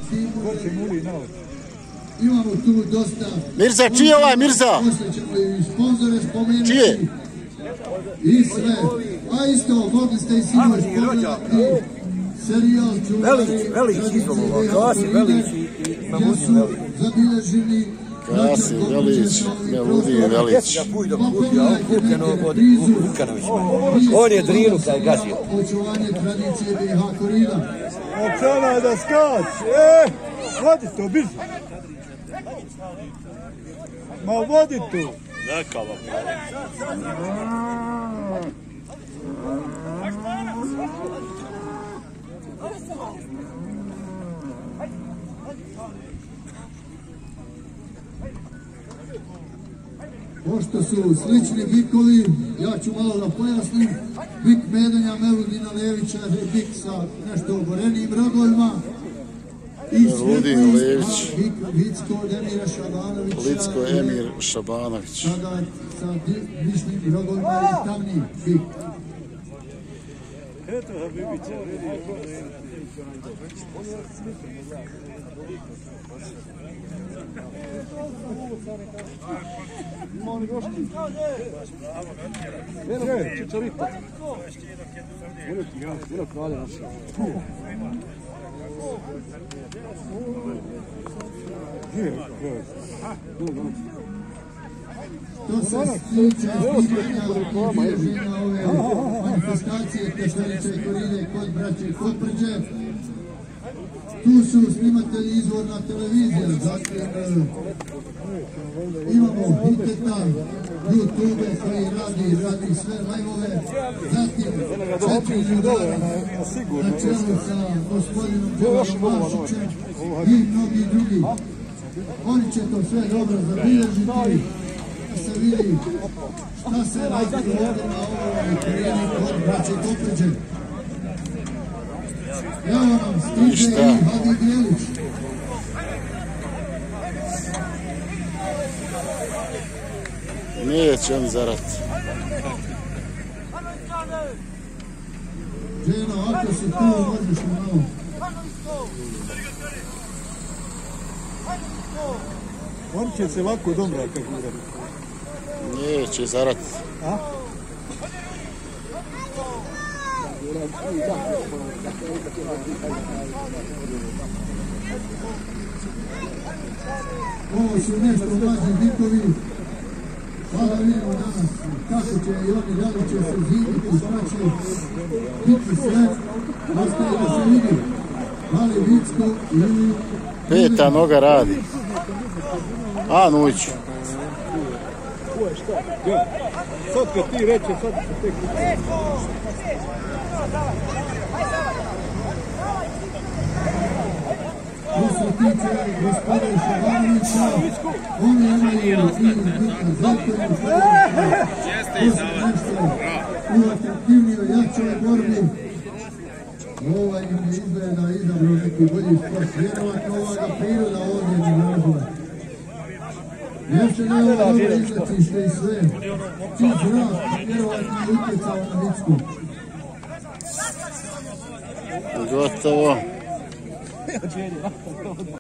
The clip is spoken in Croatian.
Imamo tu dosta... Mirza, čiji je ovaj Mirza? Poslije ćemo i sponzore spomenuti. Čije? I sve. A isto, mogli ste i sinoć pogledati serijal čuvari. Velić izvolova, Kasi Velić i Mamudin Velić. Zabilježili Kasi Velić, Meludin Velić. Ja pujdom kupio, a on kupljeno od Vukanovića. On je Drinu kaj gazio. Očuvanje tradicije BiH Korida. Očana da skač, vodi to, biži. Ma vodi to. Neka vam. Pošto su slični bikovi, ja ću malo da pojasnim. Bik Medonja, Meludina Levića, bik sa nešto oborenijim rogovima. I svijetli bik Licko Emira Šabanovića. Licko Emir Šabanović. Sada sa višnim rogovima i tamni bik. Eto, Habibića, To se tiče bilježenja ove manifestacije Kadirića i Koride kod braće i Kotprđe. Tu su snimatelji izvorna televizija, zatim imamo Hiteta, YouTube koji radi sve live-ove, zatim 4 ljudara na čelu sa gospodinom Đorđom Mašićem i mnogi drugi. Oni će to sve dobro zabilježiti, da se vidi šta se radi ovdje na ovoj Korini kod braće i Kotprđe. Evo nam stiže i Hadi Velić. Neće on za rat. Ženo, ako si tu, možeš mi malo. on će se lako dobro kakurati. Neće za rat. A? Ovo su nešto mlađi bikovi. Hvala vidimo danas kako će i oni, da li će se zimiti, šta će biti sve. Ostaje da se vidi. Mali Licko ili... Peta noga radi. A, Nuć. Sad kad ti reče, sad ću tek... Što se tiče gospodina Šabanovića, oni imaju i zakonu što je nešto u atraktivnijoj, jačoj borbi. Ovaj im je izgleda izabrao neki bolji sport. Vjerovatno ovoga priroda ovdje ne nažela. Još da je ovo dobro izletište i sve. Čist zrak vjerovatno je utjecao na Licku. Gotovo.